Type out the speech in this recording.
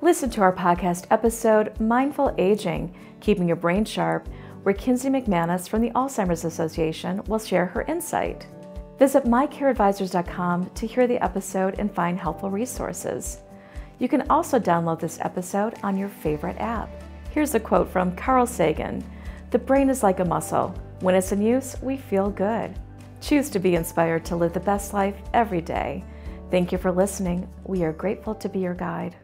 Listen to our podcast episode, Mindful Aging, Keeping Your Brain Sharp, where Kinsey McManus from the Alzheimer's Association will share her insight. Visit mycareadvisors.com to hear the episode and find helpful resources. You can also download this episode on your favorite app. Here's a quote from Carl Sagan: "The brain is like a muscle. When it's in use, we feel good." Choose to be inspired to live the best life every day. Thank you for listening. We are grateful to be your guide.